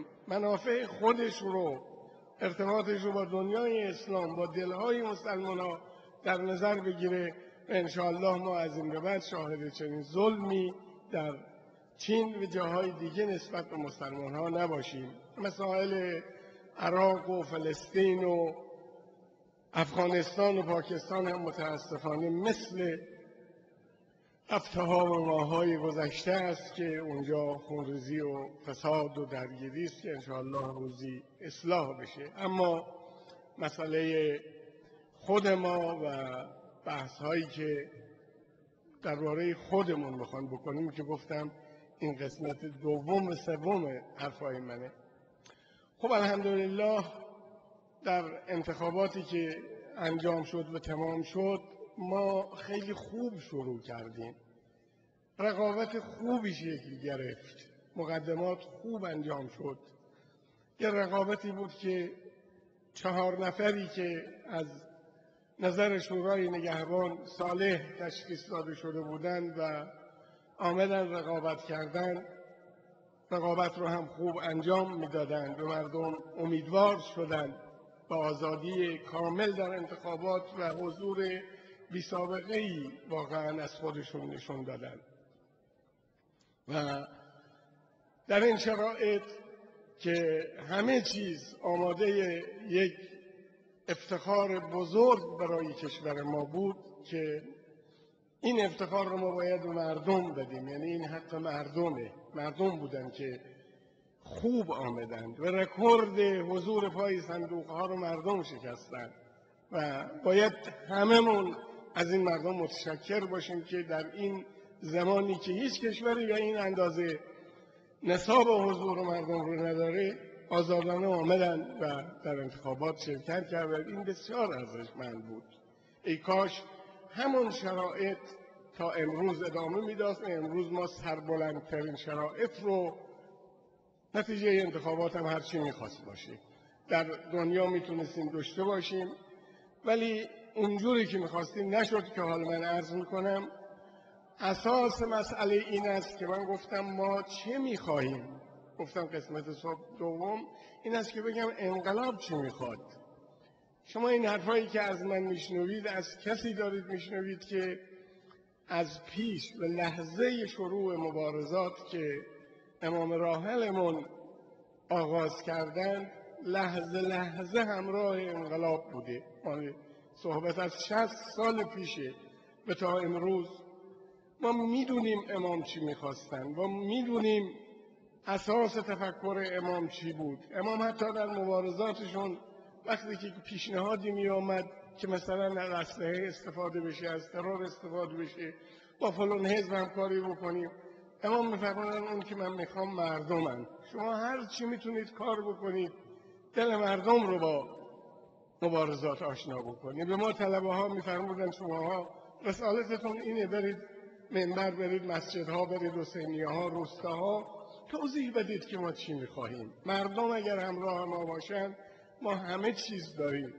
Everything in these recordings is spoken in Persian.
منافع خودش رو، ارتباطش رو با دنیای اسلام، با دلهای مسلمان در نظر بگیره و انشاءالله ما از این به بعد شاهد چنین ظلمی در چین و جاهای دیگه نسبت به مسلمان ها نباشیم. مسائل عراق و فلسطین و افغانستان و پاکستان هم متاسفانه مثل هفته‌ها و ماه‌های گذشته است که اونجا خونریزی و فساد و درگیری است که انشاءالله روزی اصلاح بشه. اما مسئله خود ما و بحث‌هایی که درباره خودمون میخوان بکنیم که گفتم این قسمت دوم و سوم حرفای منه. خب الحمدلله در انتخاباتی که انجام شد و تمام شد ما خیلی خوب شروع کردیم، رقابت خوبی شکل گرفت، مقدمات خوب انجام شد. یه رقابتی بود که 4 نفری که از نظر شورای نگهبان صالح تشخیص داده شده بودند و آمدن رقابت کردن، رقابت رو هم خوب انجام میدادند و مردم امیدوار شدند با آزادی کامل در انتخابات و حضور بی سابقه‌ای واقعا از خودشون نشون دادند. و در این شرایط که همه چیز آماده یک افتخار بزرگ برای کشور ما بود که این افتخار رو ما باید به مردم بدیم، یعنی این حق مردمه، مردم بودن که خوب آمدند و رکورد حضور پای صندوق ها رو مردم شکستند و باید هممون از این مردم متشکر باشیم که در این زمانی که هیچ کشوری به این اندازه نصاب حضور مردم رو نداره آزادانه آمدن و در انتخابات شرکت کردند. این بسیار ارزشمند بود. ای کاش همون شرایط تا امروز ادامه میداد. امروز ما سربلندترین شرایط رو نتیجه انتخابات هم هرچی میخواست باشه در دنیا میتونستیم داشته باشیم، ولی اونجوری که میخواستیم نشد که حالا من عرض میکنم اساس مسئله این است که من گفتم ما چه میخواهیم. گفتم قسمت دوم این است که بگم انقلاب چه میخواد. شما این حرفایی که از من میشنوید از کسی دارید میشنوید که از پیش و لحظه شروع مبارزات که امام راحلمون آغاز کردند لحظه لحظه همراه انقلاب بوده. صحبت از 60 سال پیشه و تا امروز ما میدونیم امام چی میخواستن، ما میدونیم اساس تفکر امام چی بود. امام حتی در مبارزاتشون وقتی که پیشنهادی می آمد که مثلا از اسلحه استفاده بشه، از ترور استفاده بشه، با فلان حزب همکاری بکنیم، امام میفرمایند اون که من میخوام مردمن. شما هر چی میتونید کار بکنید دل مردم رو با مبارزات آشنا بکنید. به ما طلبه ها میفرمودن شماها رسالتتون اینه، برید منبر، برید مسجدها، برید حسینیه ها، روستاها، توضیح بدید که ما چی میخواهیم. مردم اگر همراه ما باشن ما همه چیز داریم.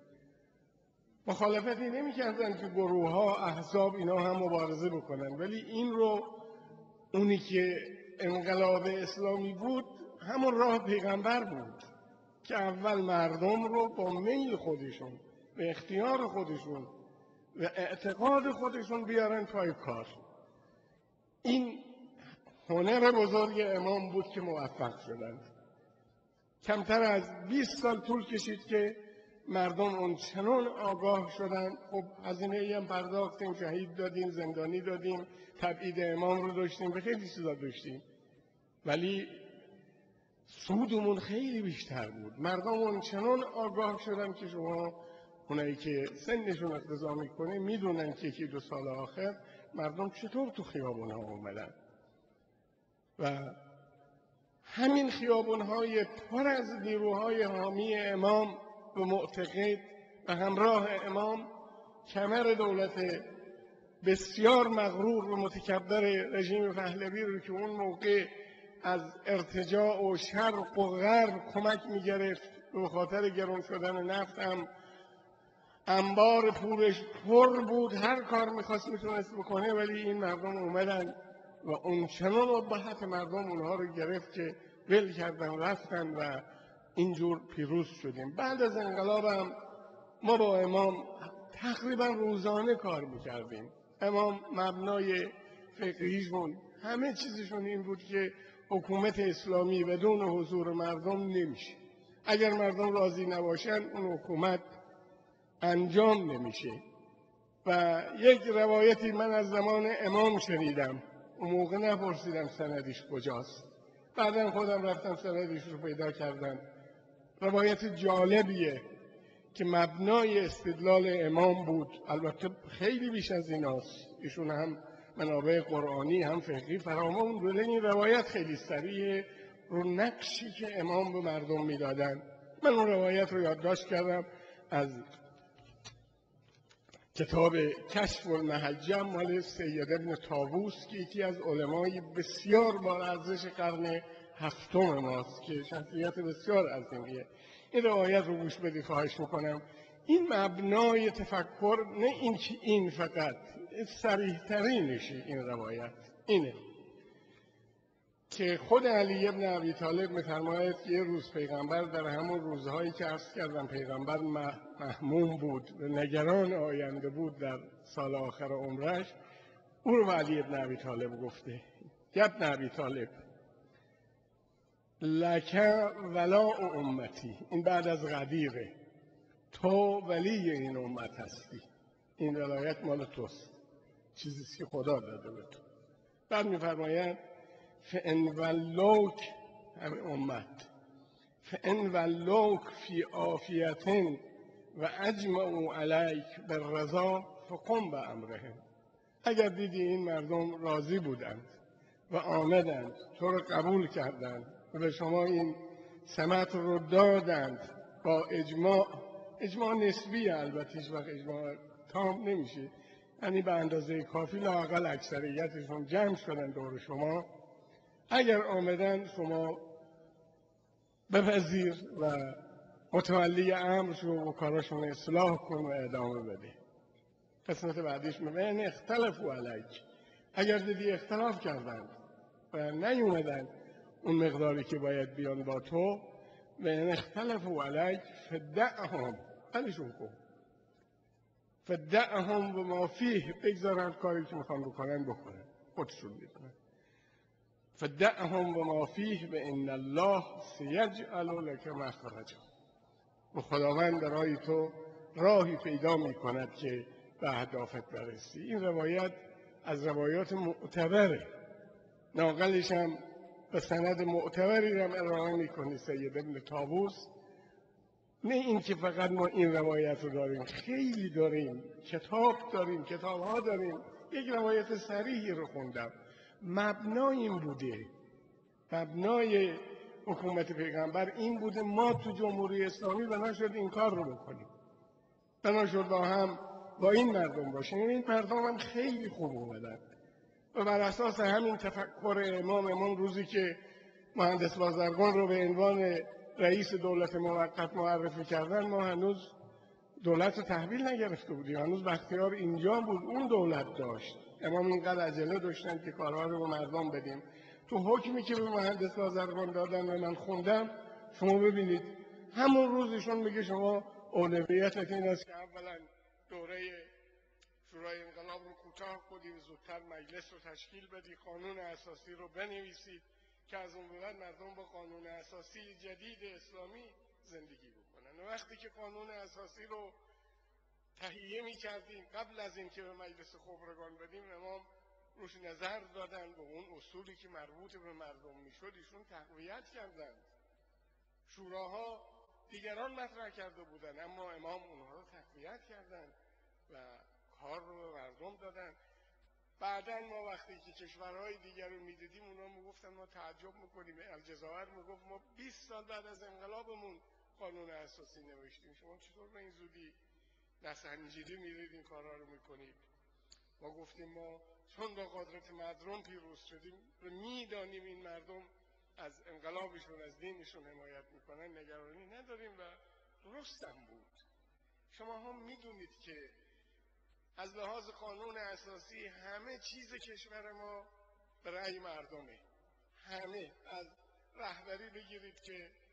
مخالفتی نمی‌کردن که گروه ها، احزاب اینا هم مبارزه بکنن، ولی این رو اونی که انقلاب اسلامی بود همون راه پیغمبر بود که اول مردم رو با میل خودشون و اختیار خودشون و اعتقاد خودشون بیارن پای کار. این هنر بزرگ امام بود که موفق شدند. کمتر از 20 سال طول کشید که مردم اون چنان آگاه شدند. خب هزینه‌ای هم پرداختیم، شهید دادیم، زندانی دادیم، تبعید امام رو داشتیم، به خیلی چیزا داشتیم، ولی سودمون خیلی بیشتر بود. مردم اون چنان آگاه شدن که شما اونایی که سنشون اقتضا میکنه میدونن که 1-2 سال آخر مردم چطور تو خیابون ها اومدن و همین خیابون‌های پر از نیروهای حامی امام و معتقد و همراه امام کمر دولت بسیار مغرور و متکبر رژیم پهلوی رو که اون موقع از ارتجاع و شرق و غرب کمک می‌گرفت، به خاطر گران شدن نفت هم انبار پولش پر بود، هر کار می‌خواست میتونست بکنه، ولی این مردم اومدن و اون چنان ابهت مردم اونها رو گرفت که ول کردن رفتن و اینجور پیروز شدیم. بعد از انقلابم ما با امام تقریبا روزانه کار میکردیم. امام مبنای فقهیشون همه چیزشون این بود که حکومت اسلامی بدون حضور مردم نمیشه. اگر مردم راضی نباشن اون حکومت انجام نمیشه. و یک روایتی من از زمان امام شنیدم، اون موقع نپرسیدم سندش کجاست، بعدا خودم رفتم سندش رو پیدا کردم. روایت جالبیه که مبنای استدلال امام بود. البته خیلی بیش از ایناست، ایشون هم منابع قرآنی هم فقهی فراوان بود. این روایت خیلی صریحه رو نقشی که امام به مردم میدادن. من اون روایت رو یادداشت کردم از کتاب کشف المحجم مال سید ابن طاووس که یکی از علمای بسیار با ارزش قرن هفتم ماست که شخصیت بسیار عظیمیه. این روایت رو گوش بدید خواهش میکنم. این مبنای تفکر، نه این که این فقط صریح ترینشه این روایت اینه که خود علی ابن ابی طالب می‌فرماید که یه روز پیغمبر در همون روزهایی که عرض کردم پیغمبر محموم بود و نگران آینده بود در سال آخر عمرش، او رو علی ابن ابی طالب گفته ابن ابی طالب لک ولاء امتی، این بعد از غدیره، تو ولی این امت هستی، این ولایت مال توست، چیزی که خدا داده به تو. بعد می‌فرماید فان ولوک، همه امت، فان ولوک فی عافیت و اجمعوا علیک بالرضا فقم بامرهم، اگر دیدی این مردم راضی بودند و آمدند تو رو قبول کردند و به شما این سمت رو دادند با اجماع نسبی، البته هیچ وقت اجماع تام نمیشه، یعنی به اندازه کافی لااقل اکثریتشون جمع شدن دور شما، اگر آمدن شما بپذیر و متولی امر شو و کاراشون اصلاح کن و ادامه بده. قسمت بعدیش میگه اختلفوا علیک، اگر دیدی اختلاف کردند و نیومدن اون مقداری که باید بیان با تو، و ان اختلفوا علیک فدعهم، حلشون کن، فدعهم و ما فیه، بگذارن کاری که میخوان بکنن خودشون میکنن. فدعهم و ما فیه و ان الله سیجعل لک مخرجا، و خداوند برای تو راهی پیدا میکند که به اهدافت برسی. این روایت از روایات معتبره، ناقلش هم به سند معتبری هم ارائه میکنی سید ابن طاووس. نه این که فقط ما این روایت رو داریم، خیلی داریم، کتاب داریم، کتاب‌ها داریم. یک روایت صریحی رو خوندم، مبنای این بوده، مبنای حکومت پیغمبر این بوده، ما تو جمهوری اسلامی بنا شد این کار رو بکنیم، بنا شد با هم با این مردم باشیم. این مردم هم خیلی خوب اومدن و بر اساس همین تفکر امام روزی که مهندس بازرگان رو به عنوان رئیس دولت موقت معرفی کردن، ما هنوز دولت رو تحویل نگرفته بودیم، هنوز بختیار اینجا بود، اون دولت داشت. امام اینقدر عجله داشتن که کارها رو به مردم بدیم. تو حکمی که به مهندس بازرگان دادن و من خوندم، شما ببینید همون روزشون میگه شما اولویتت این است که اولا دوره شورای انقلاب رو کوتاه کنی و زودتر مجلس رو تشکیل بدی، قانون اساسی رو بنویسید که از اون به بعد مردم با قانون اساسی جدید اسلامی زندگی بکنن. و وقتی که قانون اساسی رو تهیه می‌کردیم قبل از اینکه به مجلس خبرگان بدیم، امام روش نظر دادن و اون اصولی که مربوط به مردم میشد ایشون تقویت کردند. شوراها دیگران مطرح کرده بودن اما امام اونها رو تقویت کردند و کار رو به مردم دادن. بعداً ما وقتی که کشورهای دیگر رو میدیدیم اونا میگفتن ما تعجب میکنیم، الجزایر میگفت ما 20 سال بعد از انقلابمون قانون اساسی نوشتیم، شما چطور به این زودی نسنجیده میرید این کارها رو میکنید؟ ما گفتیم ما چون با قدرت مردم پیروز شدیم و میدانیم این مردم از انقلابشون از دینشون حمایت میکنن، نگرانی نداریم و درستم بود. شما هم میدونید که از لحاظ قانون اساسی همه چیز کشور ما به رأی مردمه، همه از رهبری بگیرید که